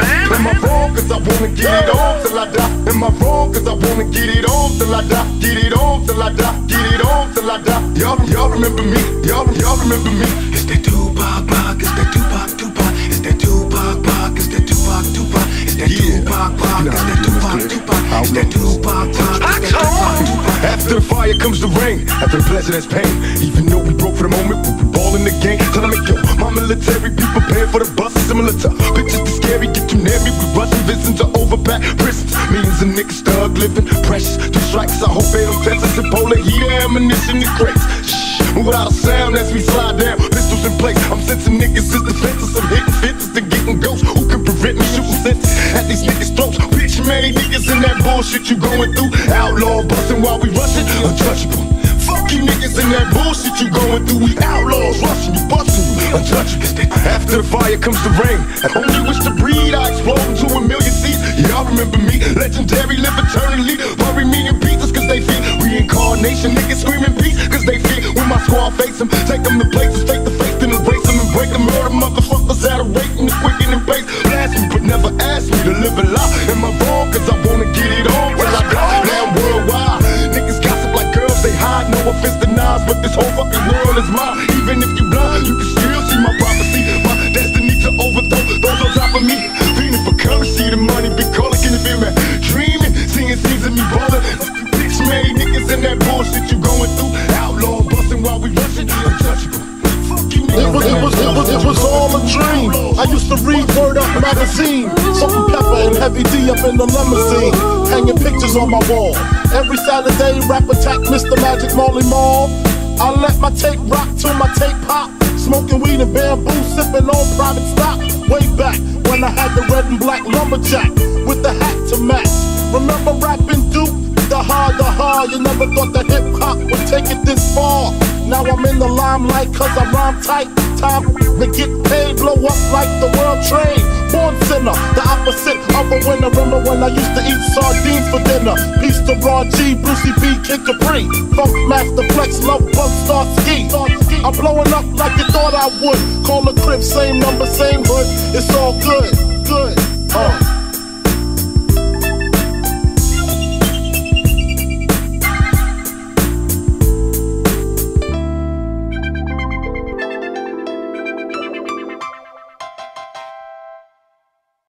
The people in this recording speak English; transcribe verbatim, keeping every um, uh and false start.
Am I wrong cause I wanna get it on till I die? Am I wrong cause I wanna get it on till I die? Get it on till I die, get it on till I die. Y'all, y'all remember me, y'all, y'all remember me. It's that Tupac, Pac, it's that Tupac, Tupac. It's that Tupac, Pac, it's that Tupac, Tupac. It's that Tupac, Pac, it's that Tupac, Tupac. It's that Tupac, Pac, it's that Tupac, Tupac. After the fire comes the rain, after the pleasure there's pain. Even though we broke for the moment, we were ball in the game. Tell me, yo, my military, be prepared for the bus. Similar to pictures too scary, get too near me. We rushing visions to overpacked prisons. Millions of niggas thug living, precious. Two strikes, I hope they don't test us in polar heat, ammunition in crates. Shh, move without a sound as we slide down, pistols in place. I'm sensing niggas is defenses, I'm hitting fences and getting ghosts. Who can prevent me shooting senses at these niggas' throats? Bitch, many niggas in that bullshit you going through. Outlaw busting while we rushing, untouchable. Fuck you niggas in that bullshit you going through. We outlaws rushing you, busting you, untouchable. After the fire comes the rain. I only wish to breathe, I explode into a million seeds. Y'all remember me, legendary, live eternally. Bury me in pieces cause they fear reincarnation. Niggas screaming peace cause they fear when my squad face them. Take them to places, face to face, then erase them and break them. Murder motherfuckers at a rate and the quick and in pace. Blast me but never ask me to live a lie. Am I wrong cause I wanna get it on till I die? Now I'm worldwide, niggas gossip like girls, they hide. No offense to Nas, but this whole fucking world is mine. Even if you blind, you can still see my prophecy. My destiny to overthrow those on top of me. Feeling for currency, the money be calling, can you feel me? Dreaming, seeing scenes of me ballin'. Bitch made niggas in that bullshit you going through. Outlaw bustin' while we rushin', untouchable. It was, it, was, it, was, it was all a dream. I used to read Word Up magazine. Salt and Pepper and Heavy D up in the limousine. Hanging pictures on my wall. Every Saturday, rap attack, Mister Magic Molly Mall. I let my tape rock till my tape pop. Smoking weed and bamboo, sipping on private stock. Way back when I had the red and black lumberjack with the hat to match. Remember rapping Duke? The hard, the hard. You never thought that hip hop would take it this far. Now I'm in the limelight cause I rhyme tight. Time to get paid, blow up like the world trade. Born sinner, the opposite of a winner. Remember when I used to eat sardines for dinner? Peace to Raw G, Brucey B, Kid Capri, Funk Master Flex, Love Bug, Star Ski. I'm blowing up like you thought I would. Call the crib, same number, same hood. It's all good, good. Uh.